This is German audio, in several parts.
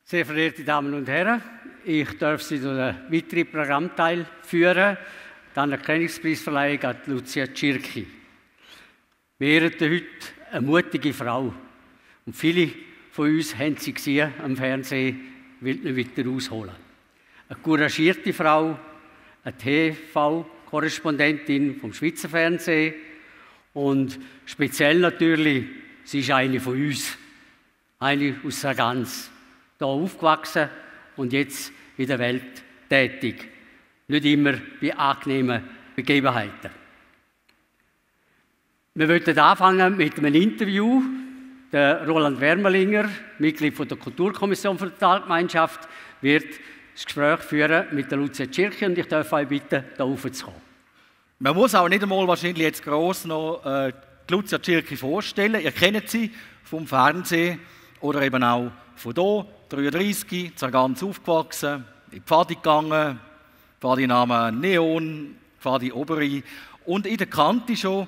Sehr verehrte Damen und Herren, ich darf Sie durch einen weiteren Programmteil führen, die Anerkennungspreisverleihung an Lucia Tschirki. Wir ehren heute eine mutige Frau. Und viele von uns haben sie gesehen am Fernsehen, will nicht weiter ausholen. Eine couragierte Frau, eine TV-Korrespondentin vom Schweizer Fernsehen und speziell natürlich, sie ist eine von uns, eine aus Sargans. Hier aufgewachsen und jetzt in der Welt tätig. Nicht immer bei angenehmen Begebenheiten. Wir möchten anfangen mit einem Interview. Der Roland Wermelinger, Mitglied der Kulturkommission für die Talgemeinschaft, wird das Gespräch führen mit der Lucia Tschirki und ich darf euch bitten, hier raufzukommen. Man muss auch nicht einmal wahrscheinlich jetzt gross noch die Lucia Tschirki vorstellen. Ihr kennt sie vom Fernsehen oder eben auch von hier. 33, Sargans aufgewachsen, in die Pfadi gegangen, Pfadi-Namen Neon, Pfadi Oberi und in der Kante schon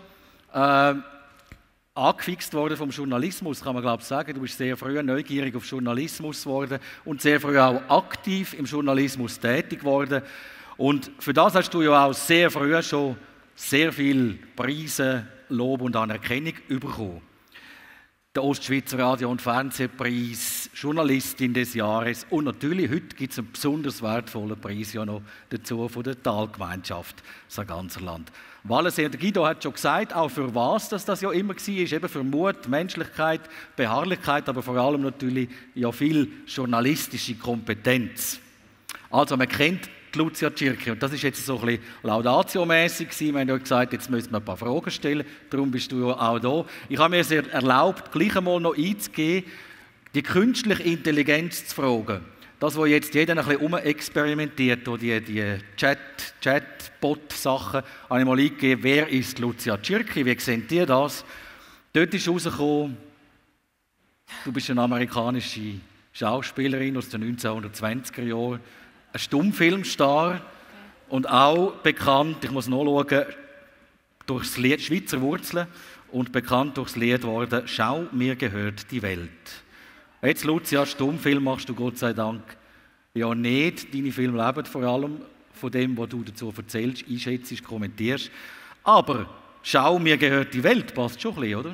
angefixt worden vom Journalismus, kann man glaube ich sagen. Du bist sehr früh neugierig auf Journalismus geworden und sehr früh auch aktiv im Journalismus tätig geworden. Und für das hast du ja auch sehr früh schon sehr viele Preise, Lob und Anerkennung bekommen. Der Ostschweizer Radio- und Fernsehpreis, Journalistin des Jahres und natürlich heute gibt es einen besonders wertvollen Preis ja noch dazu von der Talgemeinschaft Sarganserland. Walensee, der Guido hat schon gesagt, auch für was das ja immer war, eben für Mut, Menschlichkeit, Beharrlichkeit, aber vor allem natürlich ja viel journalistische Kompetenz. Also man kennt die Lucia Tschirki. Und das ist jetzt so ein bisschen laudatio-mässig gewesen. Wir haben ja gesagt, jetzt müssen wir ein paar Fragen stellen. Darum bist du ja auch da. Ich habe mir sehr erlaubt, gleich einmal noch einzugehen, die künstliche Intelligenz zu fragen. Das, wo jetzt jeder ein bisschen experimentiert, die Chatbot-Sachen, habe ich mal eingegeben, wer ist Lucia Tschirki? Wie seht ihr das? Dort ist herausgekommen, du bist eine amerikanische Schauspielerin aus den 1920er Jahren, ein Stummfilmstar und auch bekannt, ich muss nachschauen, durch das Lied Schweizer Wurzeln und bekannt durch das Lied worden «Schau, mir gehört die Welt». Jetzt, Lucia, Stummfilm machst du Gott sei Dank ja nicht. Deine Filme leben vor allem von dem, was du dazu erzählst, einschätzt, kommentierst. Aber «Schau, mir gehört die Welt» passt schon ein bisschen, oder?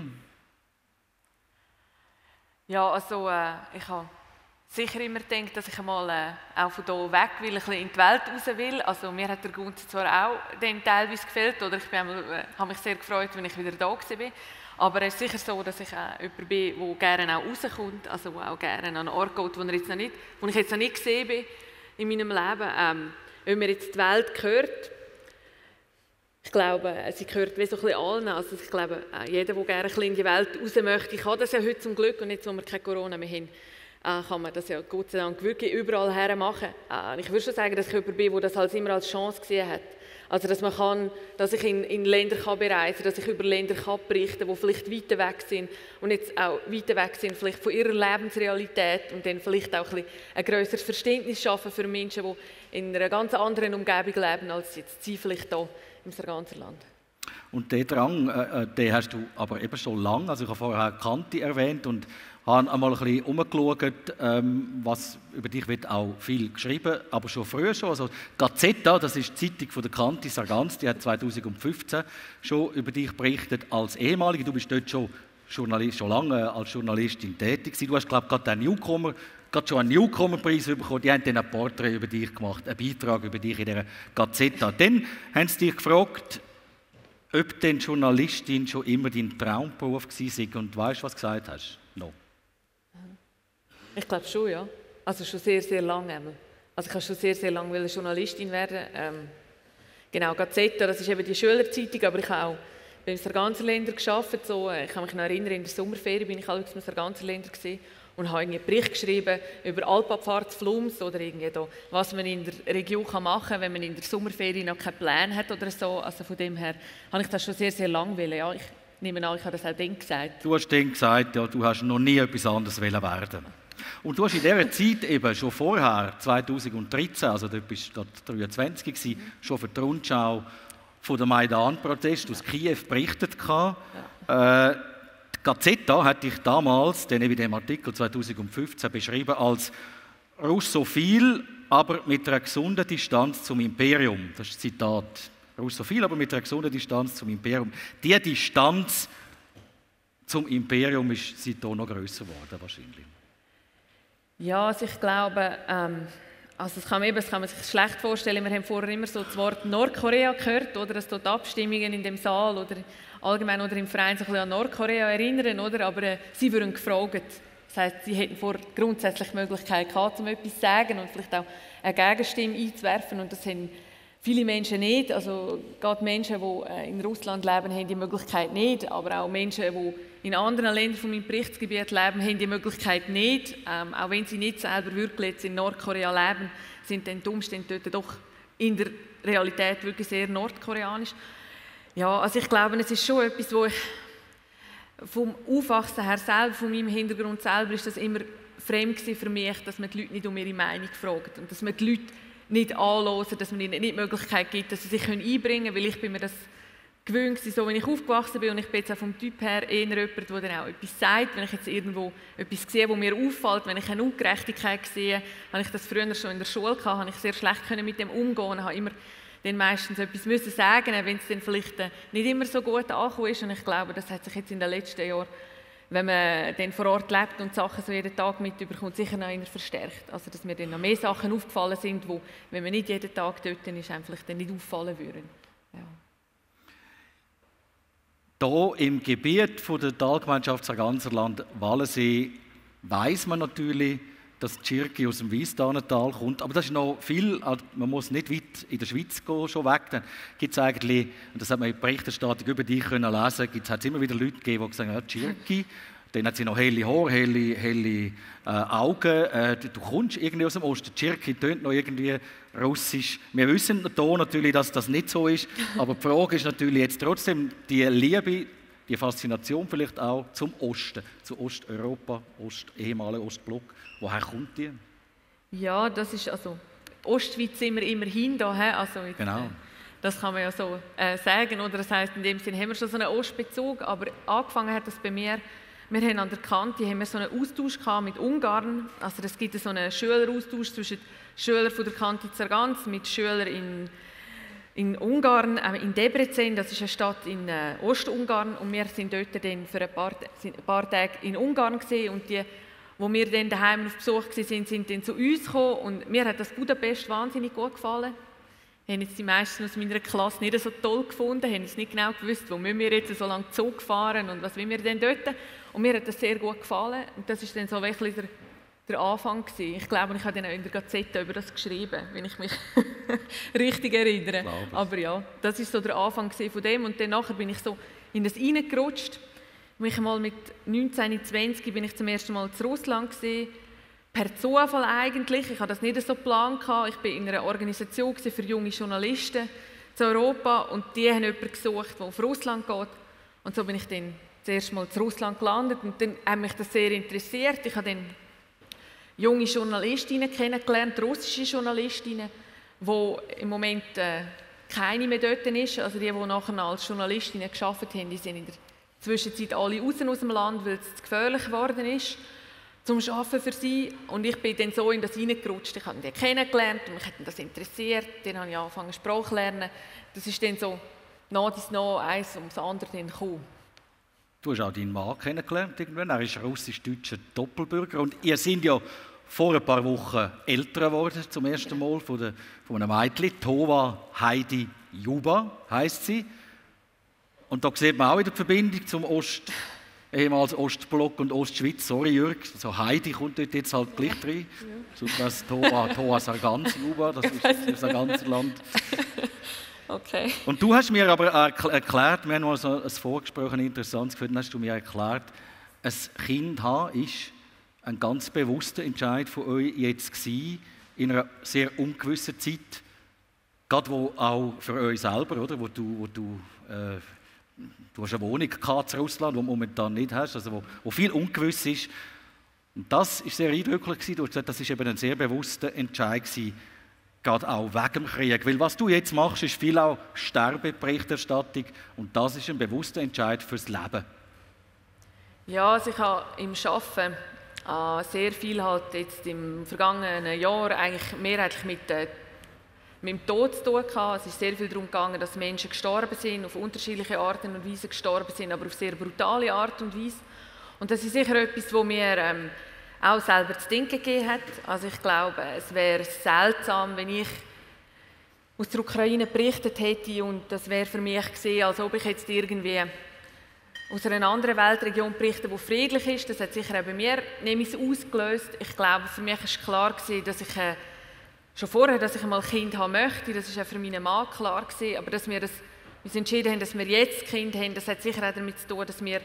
Ja, also ich habe sicher immer gedacht, dass ich einmal auch von hier weg will, ein bisschen in die Welt raus will. Also mir hat der Gunz zwar auch dann teilweise gefällt, oder ich habe mich sehr gefreut, wenn ich wieder da war. Aber es ist sicher so, dass ich jemand bin, der gerne auch rauskommt, also der auch gerne an einen Ort geht, wo ich jetzt noch nicht gesehen bin in meinem Leben. Wenn mir jetzt die Welt gehört, ich glaube, sie gehört wie so ein bisschen allen. Also ich glaube, jeder, der gerne ein bisschen in die Welt raus möchte, ich habe das ja heute zum Glück, und jetzt, wo wir kein Corona mehr haben, kann man das ja Gott sei Dank wirklich überall her machen. Ich würde schon sagen, dass ich jemand bin, der das halt immer als Chance gesehen hat. Also dass ich in Länder bereisen kann, dass ich über Länder berichten kann, die vielleicht weiter weg sind und jetzt auch weiter weg sind vielleicht von ihrer Lebensrealität und dann vielleicht auch ein grösseres Verständnis schaffen für Menschen, die in einer ganz anderen Umgebung leben, als jetzt sie vielleicht hier im Sarganserland. Und den Drang, den hast du aber eben schon lange. Also ich habe vorher Kante erwähnt und habe einmal ein bisschen umgeschaut, was über dich wird auch viel geschrieben, aber schon früher schon. Also Gazetta, das ist die Zeitung von der Kante Sargans, die hat 2015 schon über dich berichtet als Ehemalige. Du bist dort schon lange als Journalistin tätig gewesen. Du hast, glaube ich, gerade schon einen Newcomer-Preis bekommen. Die haben dann ein Porträt über dich gemacht, einen Beitrag über dich in dieser Gazetta. Dann haben sie dich gefragt, ob denn Journalistin schon immer dein Traumberuf war und weißt du, was du gesagt hast? No. Ich glaube schon, ja. Also schon sehr, sehr lange. Also ich wollte schon sehr, sehr lange Journalistin werden. Genau, Gazetta, das ist eben die Schülerzeitung, aber ich habe auch beim Sarganserländer gearbeitet. So, ich kann mich noch erinnern, in der Sommerferien bin ich alle beim Sarganserländer und habe einen Bericht geschrieben über Alpabfahrt zu Flums oder irgendwie da, was man in der Region machen kann, wenn man in der Sommerferien noch keinen Plan hat oder so. Also von dem her habe ich das schon sehr, sehr lange wollen. Ja, ich nehme an, ich habe das auch dann gesagt. Du hast dann gesagt, ja, du hast noch nie etwas anderes werden. Und du hast in dieser Zeit eben schon vorher, 2013, also dort bist du 23 gewesen, schon für die Rundschau von der Maidan-Protest aus Kiew berichtet gehabt. Ja. Die Gazetta hat dich damals, dann in dem Artikel 2015 beschrieben als russophil, aber mit einer gesunden Distanz zum Imperium. Das ist ein Zitat. Russophil, aber mit einer gesunden Distanz zum Imperium. Die Distanz zum Imperium ist seitdem noch grösser geworden, wahrscheinlich. Ja, also ich glaube, das kann man sich schlecht vorstellen. Wir haben vorher immer so das Wort Nordkorea gehört, oder dass dort Abstimmungen in dem Saal oder allgemein oder im Verein sich ein bisschen an Nordkorea erinnern, oder? Aber sie wurden gefragt. Das heisst, sie hätten vor grundsätzlich die Möglichkeit gehabt, um etwas zu sagen und vielleicht auch eine Gegenstimme einzuwerfen. Und das haben viele Menschen nicht. Also gerade Menschen, die in Russland leben, haben die Möglichkeit nicht. Aber auch Menschen, die in anderen Ländern von meinem Berichtsgebiet leben, haben die Möglichkeit nicht. Auch wenn sie nicht selber wirklich jetzt in Nordkorea leben, sind dann die Umstände dort doch in der Realität wirklich sehr nordkoreanisch. Ja, also ich glaube, es ist schon etwas, wo ich vom Aufwachsen her selber, von meinem Hintergrund selber, ist das immer fremd für mich, dass man die Leute nicht um ihre Meinung fragt und dass man die Leute nicht anhören, dass man ihnen nicht die Möglichkeit gibt, dass sie sich einbringen können, weil ich bin mir das gewöhnt war, so wie ich aufgewachsen bin, und ich bin jetzt auch vom Typ her eher jemand, der dann auch etwas sagt, wenn ich jetzt irgendwo etwas sehe, was mir auffällt, wenn ich eine Ungerechtigkeit sehe, habe ich das früher schon in der Schule gehabt, habe ich sehr schlecht mit dem umgehen und habe immer dann meistens etwas müssen sagen, wenn es dann vielleicht nicht immer so gut angekommen ist, und ich glaube, das hat sich jetzt in den letzten Jahren, wenn man dann vor Ort lebt und Sachen so jeden Tag mitbekommt, sicher noch verstärkt. Also, dass mir dann noch mehr Sachen aufgefallen sind, die, wenn man nicht jeden Tag dort ist, einem vielleicht dann nicht auffallen würden. Ja. Hier im Gebiet der Talgemeinschaft Sarganserland-Walensee weiss man natürlich, dass die Tschirki aus dem Weisstanental kommt. Aber das ist noch viel, man muss nicht weit in der Schweiz gehen, schon weg. Dann gibt es eigentlich, und das hat man in der Berichterstattung über dich können lesen, hat es immer wieder Leute gegeben, die gesagt haben, ja, Tschirki, dann hat sie noch helle Haare, helle Augen. Du kommst irgendwie aus dem Osten. Tschirki tönt noch irgendwie russisch. Wir wissen hier natürlich, dass das nicht so ist. Aber die Frage ist natürlich jetzt trotzdem die Liebe, die Faszination vielleicht auch zum Osten, zu Osteuropa, ehemaligen Ostblock. Woher kommt die? Ja, das ist also Ostschweiz sind wir immerhin da, also jetzt, genau. Das kann man ja so sagen, oder? Das heisst, in dem Sinne haben wir schon so einen Ostbezug, aber angefangen hat das bei mir. Wir haben an der Kante haben wir so einen Austausch mit Ungarn. Also es gibt so einen Schüleraustausch zwischen Schülern von der Kante Sargans mit Schülern in Ungarn, in Debrecen, das ist eine Stadt in Ostungarn, und wir sind dort dann für ein paar Tage in Ungarn gewesen, und die, wo wir dann daheim auf Besuch waren, sind dann zu uns gekommen, und mir hat das Budapest wahnsinnig gut gefallen. Haben jetzt die meisten aus meiner Klasse nicht so toll gefunden, haben jetzt nicht genau gewusst, wo müssen wir jetzt so lange Zug fahren und was wollen wir denn dort. Und mir hat das sehr gut gefallen, und das ist dann so wirklich der Anfang gewesen. Ich glaube, ich habe dann auch in der Gazette über das geschrieben, wenn ich mich richtig erinnere. Aber ja, das ist so der Anfang von dem, und dann nachher bin ich so in das reingerutscht. Mich mal mit 19, 20 bin ich zum ersten Mal zu Russland gewesen. Per Zufall eigentlich. Ich hatte das nicht so geplant. Ich war in einer Organisation für junge Journalisten zu Europa, und die haben jemanden gesucht, der auf Russland geht. Und so bin ich dann das erste Mal zu Russland gelandet, und dann hat mich das sehr interessiert. Ich habe dann junge Journalistinnen kennengelernt, russische Journalistinnen, die im Moment keine mehr dort ist. Also die nachher als Journalistinnen gearbeitet haben, die sind in der Zwischenzeit alle raus aus dem Land, weil es zu gefährlich geworden ist zum Arbeiten für sie. Und ich bin dann so in das hineingerutscht. Ich habe die kennengelernt und mich hat das interessiert. Dann habe ich angefangen, Sprache zu lernen. Das ist dann so nach dies nach eins ums andere gekommen. Du hast auch deinen Mann kennengelernt irgendwann. Er ist russisch-deutscher Doppelbürger. Und ihr seid ja vor ein paar Wochen älter geworden, zum ersten Mal, von einem Mädchen. Tova Heidi Juba heisst sie. Und da sieht man auch wieder die Verbindung zum ehemals Ostblock und Ostschweiz. Sorry, Jürg, so Heidi kommt dort jetzt halt gleich rein. Ja. Sonst wäre es Tova Sargans Juba, das ist das Sarganserland. Okay. Und du hast mir aber erklärt, wir haben mal so ein Vorgespräch, ein interessantes geführt, dann hast du mir erklärt, ein Kind haben ist ein ganz bewusster Entscheid von euch jetzt gewesen, in einer sehr ungewissen Zeit, gerade wo auch für euch selber, oder, wo du hast eine Wohnung gehabt in Russland, die du momentan nicht hast, also wo viel ungewiss ist. Und das war sehr eindrücklich gewesen. Du hast gesagt, das war eben ein sehr bewusster Entscheid gewesen, gerade auch wegen dem Krieg. Weil was du jetzt machst, ist viel auch Sterbeberichterstattung, und das ist ein bewusster Entscheid fürs Leben. Ja, also ich habe im Arbeiten, sehr viel halt jetzt im vergangenen Jahr eigentlich mehrheitlich mit dem Tod zu tun gehabt. Es ist sehr viel darum gegangen, dass Menschen gestorben sind, auf unterschiedliche Arten und Weisen gestorben sind, aber auf sehr brutale Art und Weise. Und das ist sicher etwas, wo mir auch selber zu denken gegeben hat. Also ich glaube, es wäre seltsam, wenn ich aus der Ukraine berichtet hätte und das wäre für mich gesehen, als ob ich jetzt irgendwie aus einer anderen Weltregion berichte, die friedlich ist. Das hat sicher auch bei mir nämlich ausgelöst. Ich glaube, für mich war klar gewesen, dass ich schon vorher, dass ich einmal ein Kind haben möchte. Das war auch für meinen Mann klar gewesen. Aber dass wir uns entschieden haben, dass wir jetzt ein Kind haben, das hat sicher auch damit zu tun, dass wir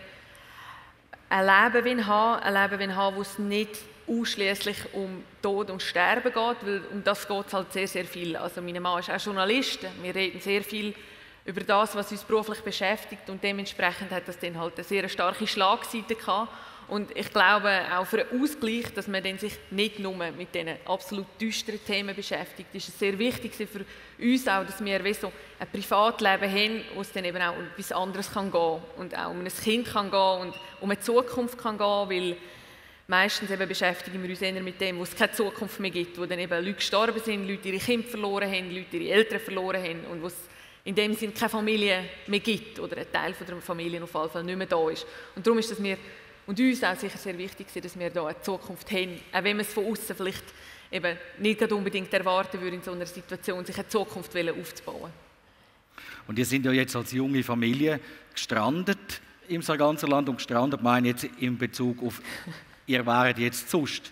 ein Leben haben, wo es nicht ausschließlich um Tod und Sterben geht, weil um das geht es halt sehr, sehr viel. Also mein Mann ist auch Journalist, wir reden sehr viel über das, was uns beruflich beschäftigt und dementsprechend hat das dann halt eine sehr starke Schlagseite gehabt. Und ich glaube auch für einen Ausgleich, dass man dann sich nicht nur mit diesen absolut düsteren Themen beschäftigt, ist es sehr wichtig für uns auch, dass wir wie so ein Privatleben haben, wo es dann eben auch um etwas anderes kann gehen und auch um ein Kind kann gehen und um eine Zukunft kann gehen, weil meistens eben beschäftigen wir uns eher mit dem, wo es keine Zukunft mehr gibt, wo dann eben Leute gestorben sind, Leute ihre Kinder verloren haben, Leute ihre Eltern verloren haben und wo es in dem Sinne keine Familie mehr gibt oder ein Teil von der Familie auf jeden Fall nicht mehr da ist. Und darum ist es mir und uns auch sicher sehr wichtig, dass wir da eine Zukunft haben, auch wenn man es von außen vielleicht eben nicht unbedingt erwarten würde, in so einer Situation sich eine Zukunft aufzubauen. Und ihr seid ja jetzt als junge Familie gestrandet im Sarganserland und gestrandet meine ich jetzt in Bezug auf, ihr wäret jetzt sonst,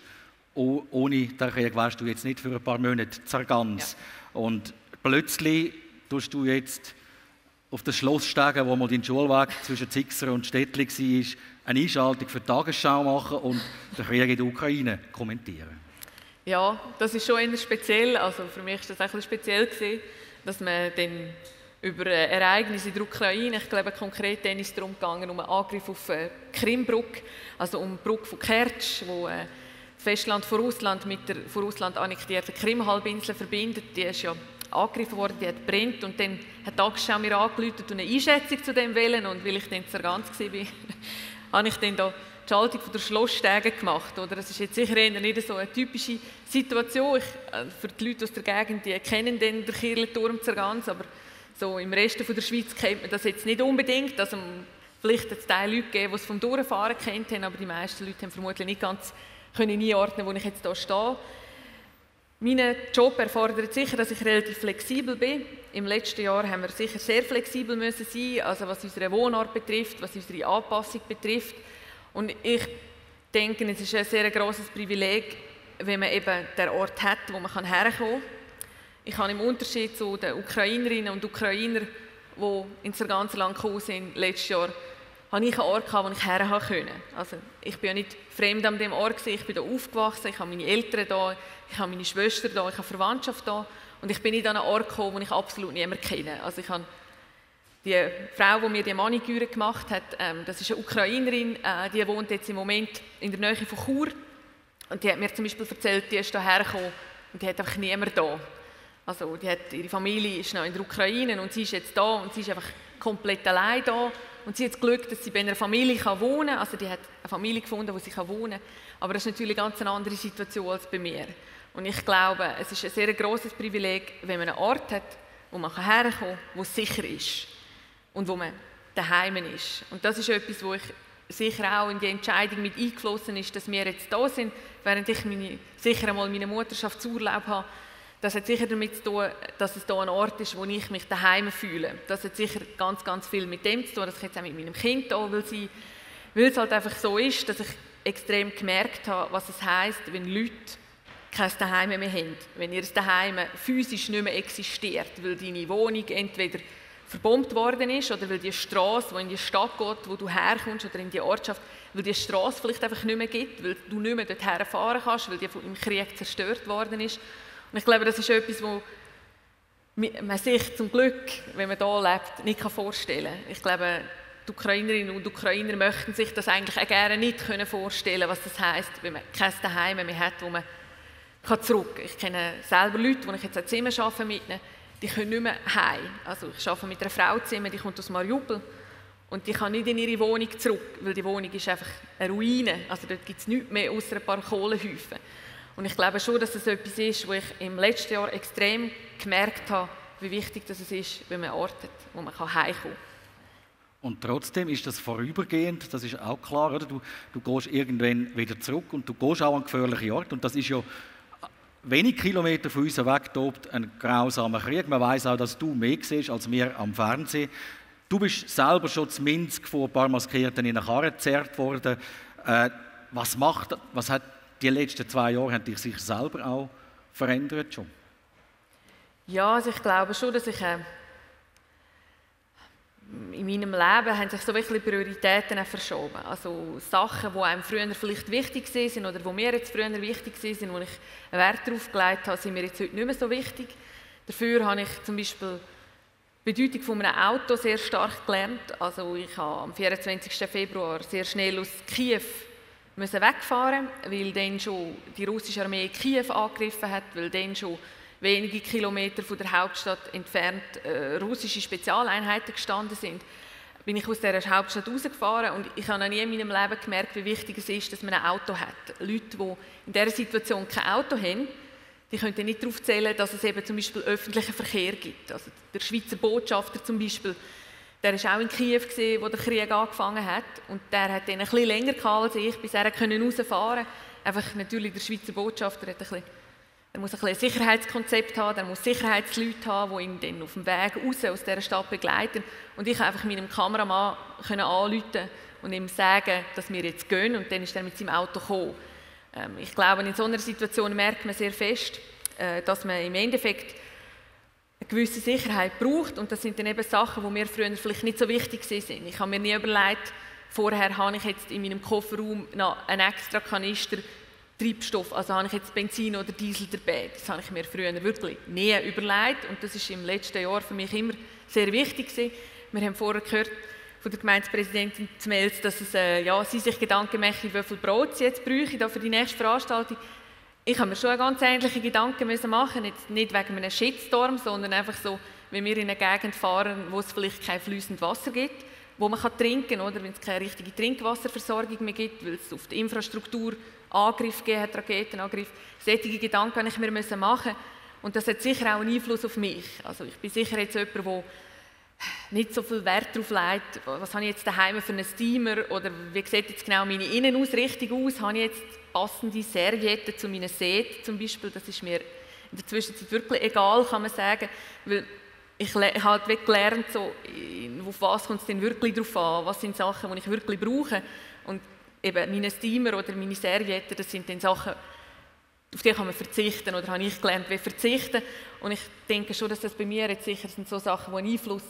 ohne den Krieg wärst du jetzt nicht für ein paar Monate Sargans. Ja. Und plötzlich tust du jetzt auf das Schloss steigen, wo mal dein Schulweg zwischen Zixer und Stettli war, eine Einschaltung für die Tagesschau machen und den Krieg in der Ukraine kommentieren. Ja, das ist schon eher speziell. Also für mich war das ein bisschen speziell gewesen, dass man dann über Ereignisse in der Ukraine, ich glaube konkret dann ist es darum gegangen, um einen Angriff auf die Krimbrücke, also um die Brücke von Kertsch, wo das Festland von Russland mit der von Russland annektierten Krimhalbinsel verbindet. Die ist ja angegriffen worden, die hat brennt und dann hat die Tagesschau mir angerufen und eine Einschätzung zu dem wählen und weil ich dann Sargans war, habe ich dann da die Schaltung von der Schlossstege gemacht. Oder? Das ist jetzt sicher nicht so eine typische Situation. Für die Leute aus der Gegend, die kennen den Kirchturm Sargans, aber so im Rest der Schweiz kennt man das jetzt nicht unbedingt. Also vielleicht hat es Leute gegeben, die es vom Durchfahren kennt haben, aber die meisten Leute haben vermutlich nicht ganz einordnen, wo ich jetzt hier stehe. Mein Job erfordert sicher, dass ich relativ flexibel bin. Im letzten Jahr haben wir sicher sehr flexibel müssen sein, also was unsere Wohnort betrifft, was unsere Anpassung betrifft. Und ich denke, es ist ein sehr grosses Privileg, wenn man eben den Ort hat, wo man herkommen kann. Ich habe im Unterschied zu den Ukrainerinnen und Ukrainern, die ins Sarganserland gekommen sind letztes Jahr, habe ich einen Ort, wo ich her konnte. Also ich bin ja nicht fremd an dem Ort, ich bin hier aufgewachsen, ich habe meine Eltern da, ich habe meine Schwester da, ich habe Verwandtschaft da und ich bin nicht an einen Ort gekommen, wo ich absolut niemanden kenne. Also ich habe die Frau, die mir die Maniküre gemacht hat, das ist eine Ukrainerin, die wohnt jetzt im Moment in der Nähe von Chur und die hat mir zum Beispiel erzählt, die ist hierher gekommen und die hat einfach niemanden da. Also ihre Familie ist noch in der Ukraine und sie ist jetzt da und sie ist einfach komplett allein da. Und sie hat das Glück, dass sie bei einer Familie wohnen kann. Also die hat eine Familie gefunden, wo sie wohnen kann. Aber das ist natürlich eine ganz andere Situation als bei mir. Und ich glaube, es ist ein sehr grosses Privileg, wenn man einen Ort hat, wo man herkommen kann, wo es sicher ist. Und wo man daheim ist. Und das ist etwas, wo ich sicher auch in die Entscheidung mit eingeflossen ist, dass wir jetzt da sind, während ich sicher einmal meinen Mutterschaftsurlaub habe. Das hat sicher damit zu tun, dass es hier ein Ort ist, wo ich mich daheim fühle. Das hat sicher ganz, ganz viel mit dem zu tun, dass ich jetzt auch mit meinem Kind da will sein, weil es halt einfach so ist, dass ich extrem gemerkt habe, was es heisst, wenn Leute kein Daheim mehr haben. Wenn ihr Daheim physisch nicht mehr existiert, weil deine Wohnung entweder verbombt worden ist oder weil die Straße, die in die Stadt geht, wo du herkommst oder in die Ortschaft, weil die Straße vielleicht einfach nicht mehr gibt, weil du nicht mehr dorthin fahren kannst, weil die im Krieg zerstört worden ist. Und ich glaube, das ist etwas, wo man sich zum Glück, wenn man hier lebt, nicht vorstellen kann. Ich glaube, die Ukrainerinnen und Ukrainer möchten sich das eigentlich auch gerne nicht vorstellen können, was das heisst, wenn man kein Zuhause mehr hat, wo man zurück kann. Ich kenne selber Leute, die ich jetzt auch Zimmer arbeite mit ihnen, die können nicht mehr heim. Also ich arbeite mit einer Frau zusammen, die kommt aus Mariupol Und ich kann nicht in ihre Wohnung zurück, weil die Wohnung ist einfach eine Ruine. Also dort gibt es nichts mehr außer ein paar Kohlenhäufen. Und ich glaube schon, dass es etwas ist, wo ich im letzten Jahr extrem gemerkt habe, wie wichtig das ist, wenn man ortet, wo man heimkommen kann. Und trotzdem ist das vorübergehend, das ist auch klar, oder? Du gehst irgendwann wieder zurück und du gehst auch an gefährliche Orte. Und das ist ja wenig Kilometer von uns weg tobt ein grausamer Krieg. Man weiss auch, dass du mehr siehst als wir am Fernsehen. Du bist selber schon zu Minsk von ein paar Maskierten in eine Karre gezerrt worden. Was hat die letzten 2 Jahre haben dich sicher selber auch verändert schon? Ja, also ich glaube schon, dass ich in meinem Leben haben sich so wirklich Prioritäten verschoben. Also Sachen, die einem früher vielleicht wichtig sind oder die mir jetzt früher wichtig sind, wo ich Wert darauf gelegt habe, sind mir jetzt heute nicht mehr so wichtig. Dafür habe ich zum Beispiel die Bedeutung von einem Auto sehr stark gelernt. Also ich habe am 24. Februar sehr schnell aus Kiew wegfahren, weil dann schon die russische Armee Kiew angegriffen hat, weil dann schon wenige Kilometer von der Hauptstadt entfernt russische Spezialeinheiten gestanden sind. Bin ich aus dieser Hauptstadt rausgefahren und ich habe noch nie in meinem Leben gemerkt, wie wichtig es ist, dass man ein Auto hat. Leute, die in dieser Situation kein Auto haben, die können nicht darauf zählen, dass es eben zum Beispiel öffentlichen Verkehr gibt. Also der Schweizer Botschafter zum Beispiel, der war auch in Kiew, wo der Krieg angefangen hat. Und der hat dann ein bisschen länger gehabt als ich, bis er rausfahren konnte. Einfach natürlich der Schweizer Botschafter hat er muss ein Sicherheitskonzept haben, er muss Sicherheitsleute haben, die ihn dann auf dem Weg raus aus dieser Stadt begleiten. Und ich konnte einfach meinem Kameramann anrufen und ihm sagen, dass wir jetzt gehen. Und dann ist er mit seinem Auto gekommen. Ich glaube, in so einer Situation merkt man sehr fest, dass man im Endeffekt eine gewisse Sicherheit braucht. Und das sind dann eben Sachen, die mir früher vielleicht nicht so wichtig sind. Ich habe mir nie überlegt, vorher habe ich jetzt in meinem Kofferraum noch einen extra Kanister Treibstoff, also habe ich jetzt Benzin oder Diesel dabei. Das habe ich mir früher wirklich nie überlegt und das ist im letzten Jahr für mich immer sehr wichtig gewesen. Wir haben vorher gehört von der Gemeindepräsidentin Zmels, dass sie sich Gedanken macht, wie viel Brot sie jetzt bräuchte für die nächste Veranstaltung. Ich habe mir schon ganz ähnliche Gedanken machen, jetzt nicht wegen einem Shitstorm, sondern einfach so, wenn wir in eine Gegend fahren, wo es vielleicht kein fließendes Wasser gibt, wo man trinken kann, oder wenn es keine richtige Trinkwasserversorgung mehr gibt, weil es auf die Infrastruktur Angriff gegeben hat, Raketenangriff. Solche Gedanken kann ich mir machen. Und das hat sicher auch einen Einfluss auf mich. Also ich bin sicher jetzt jemand, der nicht so viel Wert darauf legt, was habe ich jetzt daheim für einen Steamer oder wie sieht jetzt genau meine Innenausrichtung aus? Habe ich jetzt passende Servietten zu meinen Säten zum Beispiel? Das ist mir in der Zwischenzeit wirklich egal, kann man sagen, weil ich habe halt gelernt, so, auf was kommt es denn wirklich drauf an, was sind Sachen, die ich wirklich brauche. Und eben meine Steamer oder meine Servietten, das sind dann Sachen, auf die kann man verzichten oder habe ich gelernt, wie verzichten. Und ich denke schon, dass das bei mir jetzt sicher sind so Sachen, die einen Einfluss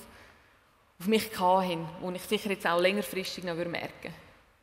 auf mich hatten, die ich sicher jetzt auch längerfristig noch merken würde.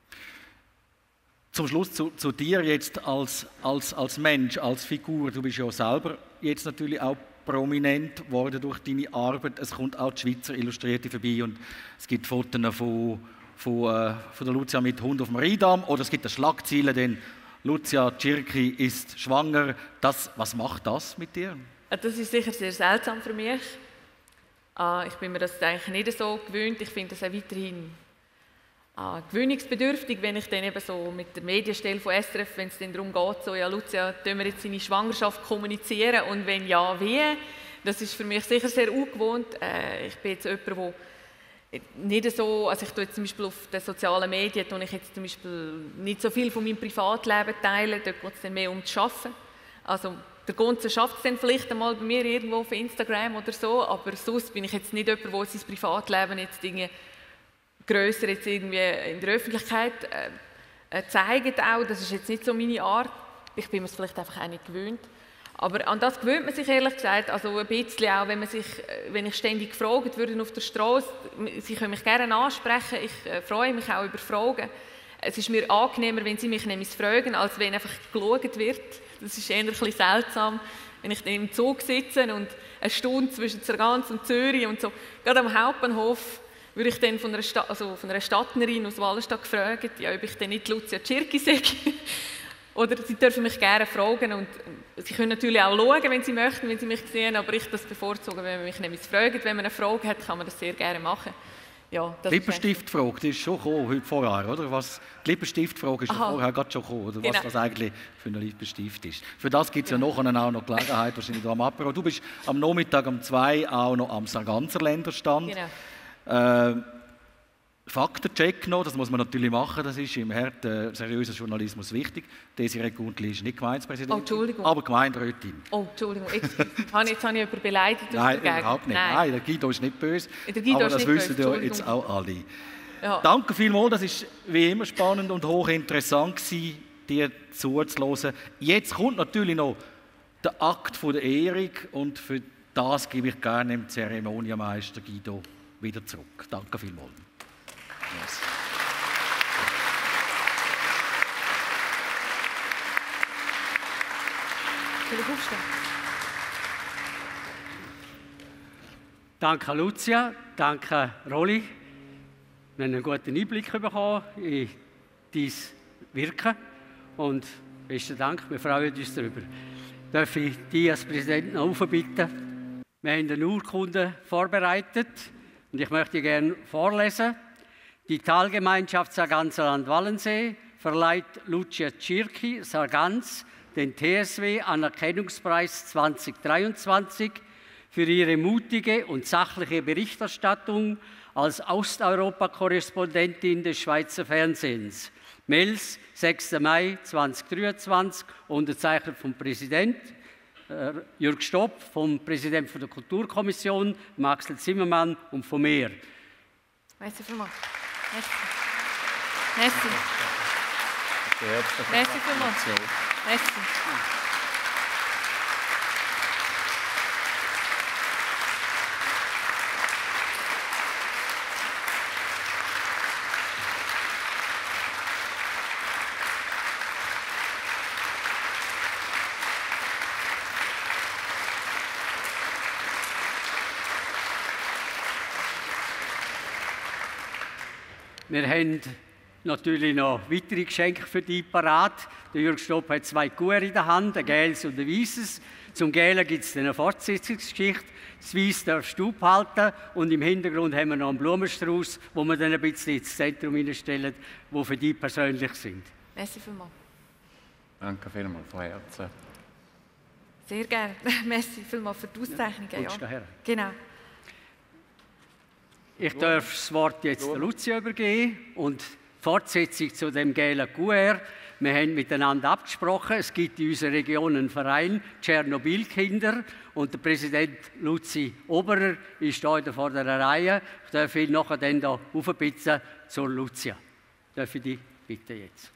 Zum Schluss zu dir jetzt als Mensch, als Figur. Du bist ja selber jetzt natürlich auch prominent geworden durch deine Arbeit. Es kommt auch die Schweizer Illustrierte vorbei und es gibt Fotos von der Lucia mit Hund auf dem Rheindamm oder es gibt eine Schlagzeile, denn Lucia Tschirki ist schwanger. Was macht das mit dir? Das ist sicher sehr seltsam für mich. Ich bin mir das eigentlich nicht so gewöhnt. Ich finde das auch weiterhin gewöhnungsbedürftig, wenn ich dann eben so mit der Medienstelle von SRF, wenn es dann darum geht, so, ja Lucia, tun wir jetzt seine Schwangerschaft kommunizieren und wenn ja, wie? Das ist für mich sicher sehr ungewohnt. Ich bin jetzt jemand, der nicht so, also ich tue jetzt zum Beispiel auf den sozialen Medien, tue ich jetzt zum Beispiel nicht so viel von meinem Privatleben teilen, dort geht es dann mehr um das Arbeiten. Also der Gunze schafft es dann vielleicht einmal bei mir irgendwo auf Instagram oder so, aber sonst bin ich jetzt nicht jemand, der sein Privatleben jetzt Dinge grösser jetzt irgendwie in der Öffentlichkeit zeigt auch. Das ist jetzt nicht so meine Art. Ich bin mir es vielleicht einfach auch nicht gewöhnt. Aber an das gewöhnt man sich ehrlich gesagt, also ein bisschen auch, wenn ich ständig gefragt würde auf der Straße, Sie können mich gerne ansprechen, ich freue mich auch über Fragen. Es ist mir angenehmer, wenn Sie mich nämlich fragen, als wenn einfach geschaut wird. Das ist eher ein bisschen seltsam, wenn ich dann im Zug sitze und eine Stunde zwischen Zergans und Zürich und so, gerade am Hauptbahnhof, würde ich dann von einer Stadtnerin aus Wallenstadt gefragt, ja, ob ich dann nicht Lucia Tschirki sage. Oder Sie dürfen mich gerne fragen und Sie können natürlich auch schauen, wenn Sie möchten, wenn Sie mich sehen, aber ich das bevorzuge, wenn man mich nämlich fragt. Wenn man eine Frage hat, kann man das sehr gerne machen. ja, die Lippenstiftfrage, die ist schon gekommen, heute vorher, oder? Die Lippenstiftfrage ist ja vorher gerade schon gekommen, oder? Was das eigentlich für ein Lippenstift ist. Für das gibt es ja nachher auch noch Gelegenheit, wahrscheinlich am Apero. Du bist am Nachmittag um 2 auch noch am Sarganserländer Stand. Genau. Faktencheck noch, das muss man natürlich machen, das ist im harten, seriösen Journalismus wichtig. Desiree Gundli ist nicht Gemeindepräsidentin, aber Gemeinderätin. Oh, Entschuldigung, jetzt habe ich jemanden beleidigt? Nein, überhaupt nicht. Nein, der Guido ist nicht böse, aber das wissen ja jetzt auch alle. Ja. Danke vielmals, das war wie immer spannend und hochinteressant gewesen, dir zuzuhören. Jetzt kommt natürlich noch der Akt der Ehrung und für das gebe ich gerne dem Zeremonienmeister Guido wieder zurück. Danke vielmals. Yes. Danke Lucia, danke Rolli. Wir haben einen guten Einblick bekommen in dein Wirken und besten Dank, wir freuen uns darüber. Darf ich dich als Präsident noch aufbitten? Wir haben eine Urkunde vorbereitet und ich möchte gerne vorlesen. Die Talgemeinschaft Sarganserland-Wallensee verleiht Lucia Tschirki, Sargans, den TSW-Anerkennungspreis 2023 für ihre mutige und sachliche Berichterstattung als Osteuropa-Korrespondentin des Schweizer Fernsehens. Mails, 6. Mai 2023, unterzeichnet vom Präsident Jürg Stopp, vom Präsidenten der Kulturkommission, Axel Zimmermann und von mir. Merci vielmals. Merci. Merci. Merci vielmals. Merci. Wir haben natürlich noch weitere Geschenke für dich parat. Der Jürg Stopp hat 2 Kugeln in der Hand, ein gelbes und ein weißes. Zum Gelben gibt es eine Fortsetzungsgeschichte. Das Weiss darfst du behalten und im Hintergrund haben wir noch einen Blumenstrauß, wo wir dann ein bisschen ins Zentrum hineinstellen, die für dich persönlich sind. Merci vielmals. Danke vielmals von Herzen. Sehr gerne. Merci vielmals für die Auszeichnungen. Ja. Genau. Ich darf das Wort jetzt der Lucia übergeben und Fortsetzung zu dem gelben QR. Wir haben miteinander abgesprochen, es gibt in unserer Region einen Verein, Tschernobyl-Kinder, und der Präsident Luzi Oberer ist hier in der vorderen Reihe. Ich darf ihn nachher dann hier aufbitten zur Lucia. Darf ich dich bitten jetzt?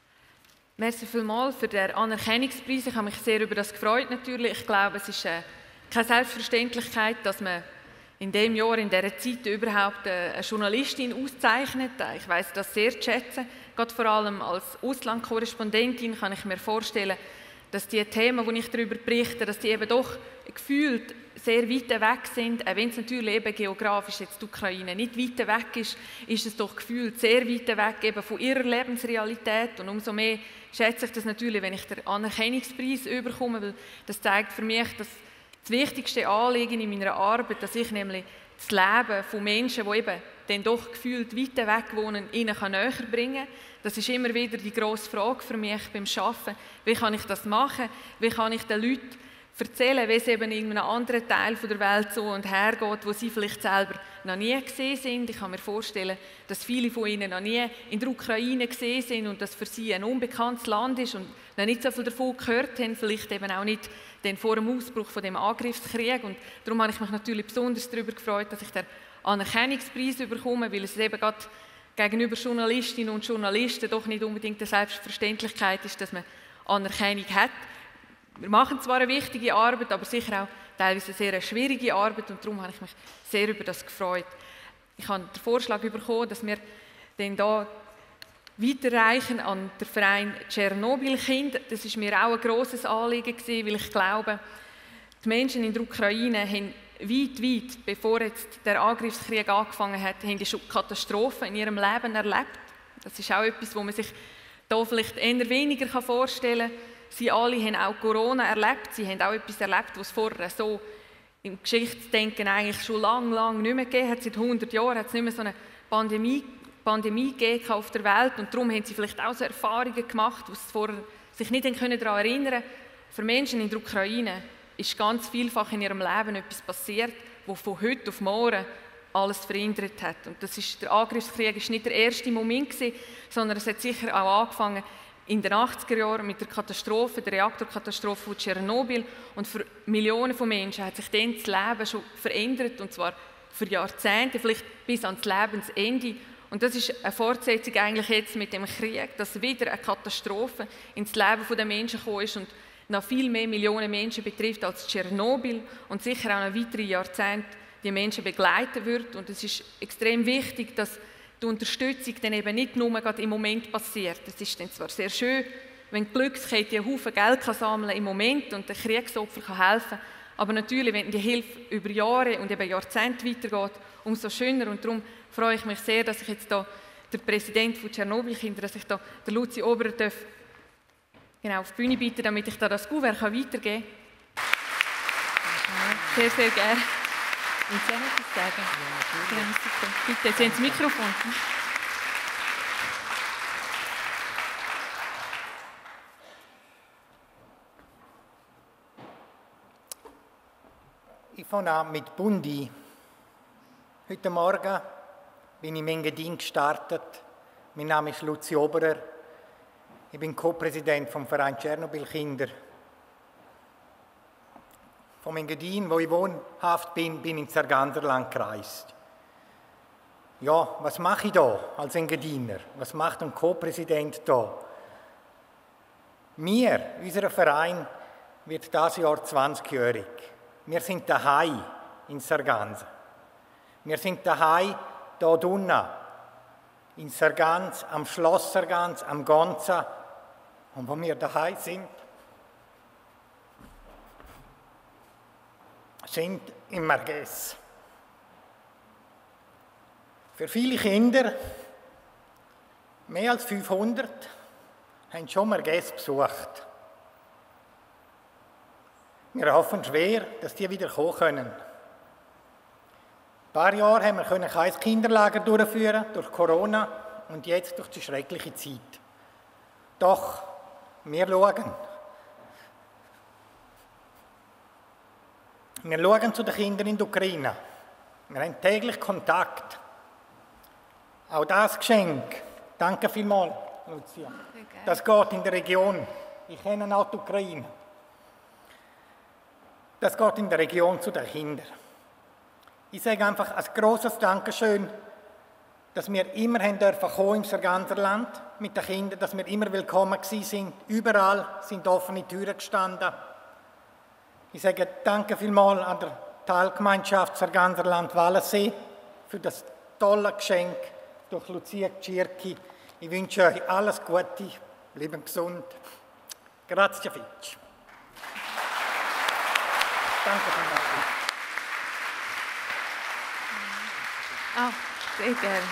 Merci vielmals für den Anerkennungspreis. Ich habe mich sehr über das gefreut natürlich. Ich glaube, es ist keine Selbstverständlichkeit, dass man in diesem Jahr, in dieser Zeit überhaupt eine Journalistin auszeichnet. Ich weiss das sehr zu schätzen. Gerade vor allem als Auslandkorrespondentin kann ich mir vorstellen, dass die Themen, die ich darüber berichte, dass die eben doch gefühlt sehr weit weg sind. Auch wenn es natürlich eben geografisch jetzt die Ukraine nicht weit weg ist, ist es doch gefühlt sehr weit weg eben von ihrer Lebensrealität. Und umso mehr schätze ich das natürlich, wenn ich den Anerkennungspreis bekomme, weil das zeigt für mich, dass das wichtigste Anliegen in meiner Arbeit, dass ich nämlich das Leben von Menschen, die eben dann doch gefühlt weit weg wohnen, ihnen näher bringen kann. Das ist immer wieder die grosse Frage für mich beim Arbeiten. Wie kann ich das machen? Wie kann ich den Leuten erzählen, wie es eben in einem anderen Teil der Welt so und her geht, wo sie vielleicht selber noch nie gesehen sind. Ich kann mir vorstellen, dass viele von ihnen noch nie in der Ukraine gesehen sind und das für sie ein unbekanntes Land ist und noch nicht so viel davon gehört haben, vielleicht eben auch nicht vor dem Ausbruch von dem Angriffskrieg. Und darum habe ich mich natürlich besonders darüber gefreut, dass ich den Anerkennungspreis bekomme, weil es eben gerade gegenüber Journalistinnen und Journalisten doch nicht unbedingt eine Selbstverständlichkeit ist, dass man Anerkennung hat. Wir machen zwar eine wichtige Arbeit, aber sicher auch teilweise eine sehr schwierige Arbeit und darum habe ich mich sehr über das gefreut. Ich habe den Vorschlag bekommen, dass wir dann da weiterreichen an den Verein Tschernobyl-Kind. Das ist mir auch ein grosses Anliegen gewesen, weil ich glaube, die Menschen in der Ukraine haben weit, bevor jetzt der Angriffskrieg angefangen hat, haben die schon Katastrophen in ihrem Leben erlebt. Das ist auch etwas, wo man sich da vielleicht eher weniger vorstellen kann. Sie alle haben auch Corona erlebt. Sie haben auch etwas erlebt, was vorher so im Geschichtsdenken eigentlich schon lange nicht mehr gegeben hat. Seit 100 Jahren hat es nicht mehr so eine Pandemie gegeben auf der Welt und darum haben sie vielleicht auch so Erfahrungen gemacht, die sie vorher sich nicht daran erinnern können. Für Menschen in der Ukraine ist ganz vielfach in ihrem Leben etwas passiert, das von heute auf morgen alles verändert hat. Und der Angriffskrieg war nicht der erste Moment gewesen, sondern es hat sicher auch angefangen in den 80er Jahren mit der Katastrophe, der Reaktorkatastrophe von Tschernobyl. Und für Millionen von Menschen hat sich dann das Leben schon verändert, und zwar für Jahrzehnte, vielleicht bis ans Lebensende. Und das ist eine Fortsetzung eigentlich jetzt mit dem Krieg, dass wieder eine Katastrophe ins Leben der Menschen gekommen ist und noch viel mehr Millionen Menschen betrifft als Tschernobyl und sicher auch noch weitere Jahrzehnte die Menschen begleiten wird. Und es ist extrem wichtig, dass die Unterstützung dann eben nicht nur gerade im Moment passiert. Es ist dann zwar sehr schön, wenn die Glückskette einen Haufen Geld sammeln kann im Moment und den Kriegsopfern helfen kann, aber natürlich, wenn die Hilfe über Jahre und eben Jahrzehnte weitergeht, umso schöner. Und darum freue ich mich sehr, dass ich jetzt hier den Präsidenten von Tschernobyl-Kinder, dass ich da den Luzi Oberer darf, genau, auf die Bühne bitte, damit ich da das Kuvert weitergeben kann. Sehr, sehr gerne. Und Sie etwas sagen? Ja, bitte, jetzt haben Sie das Mikrofon. Ich fange an mit Bundi. Heute Morgen bin ich in Engadin gestartet. Mein Name ist Luzi Oberer. Ich bin Co-Präsident vom Verein Tschernobyl-Kinder. Vom Engadin, wo ich wohnhaft bin, bin ich ins Sarganserland gereist. Ja, was mache ich da als Engadiner? Was macht ein Co-Präsident da? Unser Verein, wird dieses Jahr 20-jährig. Wir sind daheim in Sargans. Wir sind daheim hier drinnen, in Sargans, am Schloss Sargans, am Gonza. Und wo wir daheim sind im Marges. Für viele Kinder, mehr als 500, haben schon Marges besucht. Wir hoffen schwer, dass die wieder kommen können. Ein paar Jahre haben wir kein Kinderlager durchführen durch Corona und jetzt durch die schreckliche Zeit. Doch, wir schauen. Wir schauen zu den Kindern in der Ukraine. Wir haben täglich Kontakt. Auch das Geschenk, danke vielmals, Lucia. Das geht in der Region. Ich kenne auch die Ukraine. Das geht in der Region zu den Kindern. Ich sage einfach ein grosses Dankeschön, dass wir immer kommen im Sarganserland mit den Kindern, dass wir immer willkommen sind. Überall sind offene Türen gestanden. Ich sage danke vielmals an der Teilgemeinschaft Sarganserland-Wallensee für das tolle Geschenk durch Lucia Tschirki. Ich wünsche euch alles Gute, bleiben gesund. Grazie fitch. Danke vielmals. Sehr gerne.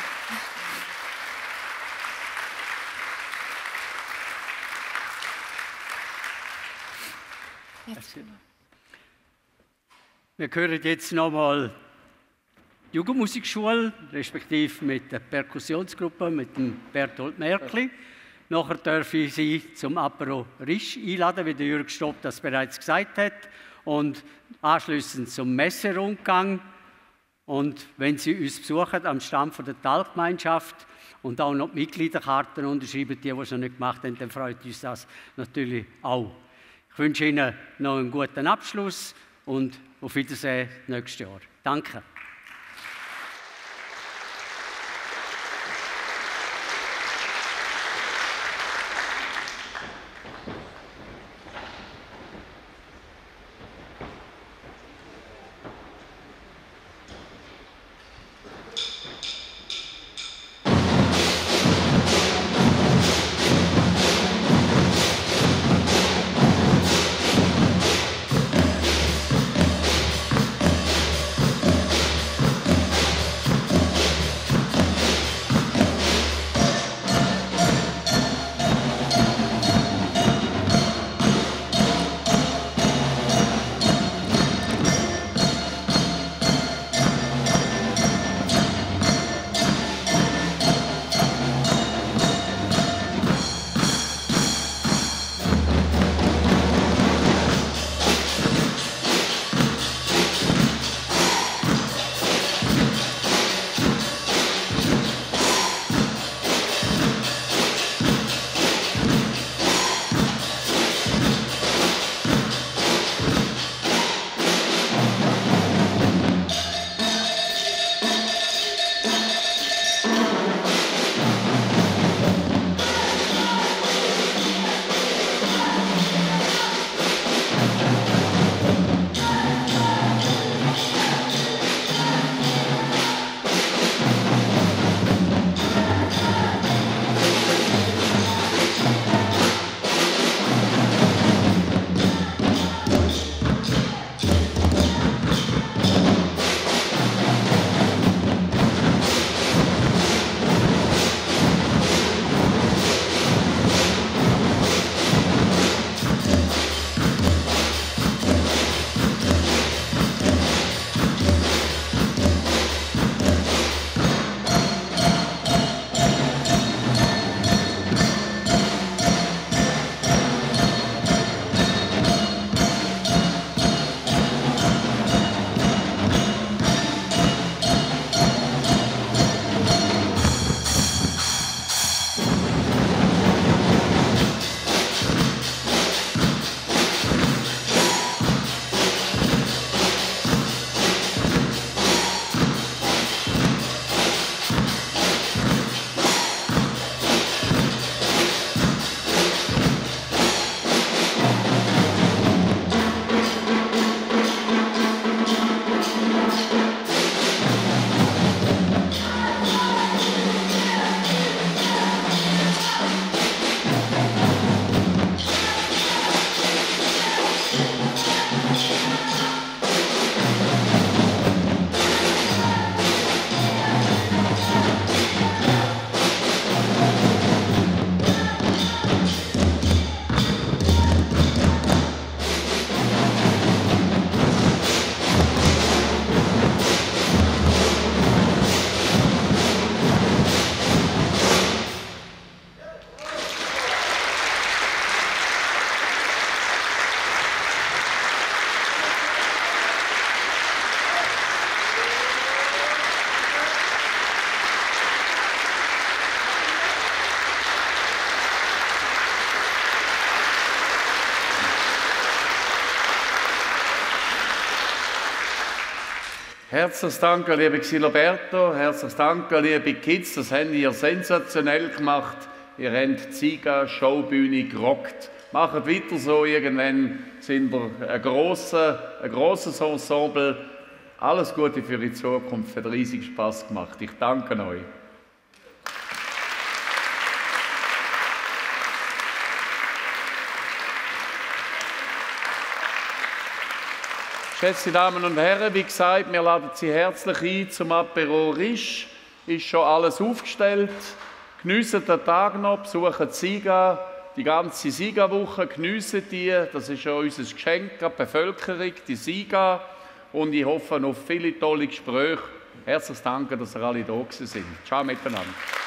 Wir hören jetzt nochmal die Jugendmusikschule, respektive mit der Perkussionsgruppe, mit dem Bertolt Merkli. Nachher darf ich Sie zum Apero Risch einladen, wie der Jürg Stopp das bereits gesagt hat. Und anschliessend zum Messerundgang. Und wenn Sie uns besuchen am Stand der Teilgemeinschaft und auch noch die Mitgliederkarten unterschreiben, die es noch nicht gemacht haben, dann freut uns das natürlich auch. Ich wünsche Ihnen noch einen guten Abschluss und auf Wiedersehen nächstes Jahr. Danke. Herzliches Danke, liebe Xiloberto. Herzliches Danke, liebe Kids. Das habt ihr sensationell gemacht. Ihr habt die Sieger-Showbühne gerockt. Macht weiter so. Irgendwann sind wir ein grosses Ensemble. Alles Gute für die Zukunft. Hat riesig Spass gemacht. Ich danke euch. Geschätzte Damen und Herren, wie gesagt, wir laden Sie herzlich ein zum Apéro Riche. Ist schon alles aufgestellt. Geniessen den Tag noch, besuchen die Sieger, die ganze Siegerwoche, geniessen die. Das ist ja unser Geschenk an die Bevölkerung, die Sieger. Und ich hoffe auf viele tolle Gespräche. Herzlichen Dank, dass ihr alle da sind. Ciao miteinander.